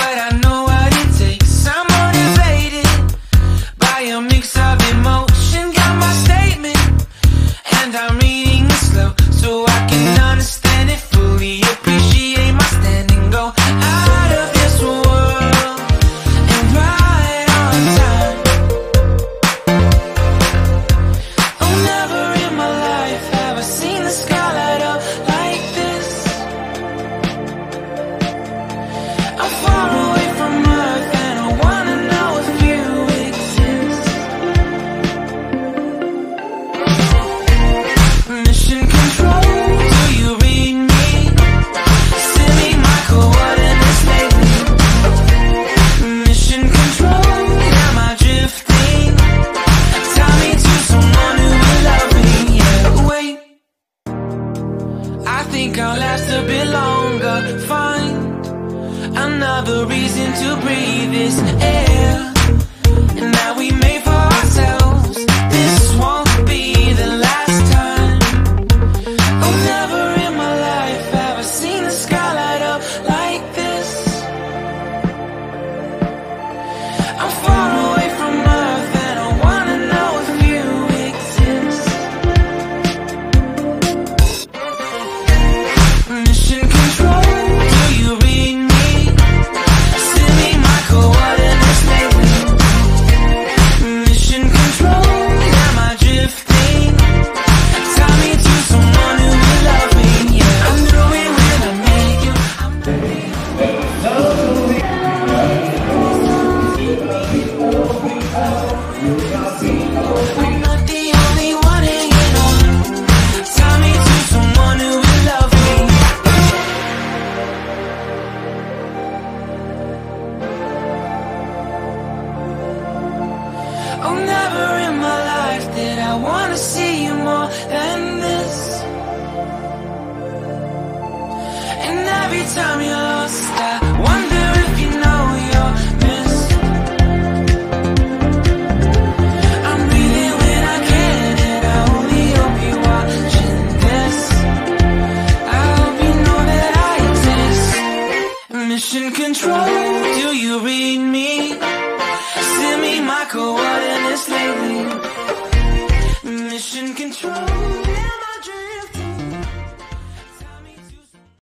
but I know what it takes. I'm motivated by a mix of emotion. Got my statement, and I'm reading it slow so I can understand it fully. Appreciate my standing, go out of this world and right on time. Oh, never in my life have I seen the sky light up like this. I'm far away from Earth and I wanna know if you exist. Mission control, do you read me? Send me my coordinates lately. Mission control, am I drifting? Tie me to someone who will love me. Yeah, wait, I think I'll last a bit longer. Find another reason to breathe this air, and that we made for ourselves. This won't be the last time. Oh, never in my life have I seen the sky light up like this. I'm far away from Earth and I wanna know if you exist. Mission control, do you read me? Send me my coordinates lately. Mission control, am I drifting? Tie me to someone who will love me. Yeah, I knew it when I met you. I'm not the only one hanging on. Tie me to someone who will love me. Oh, never in my life did I wanna see you more than this. And every time you're lost, I wonder if you know you're missed. I'm breathing when I can, and I only hope you're watching this. I hope you know that I exist. Mission control, do you read me? Send me my coordinates lately. Mission control.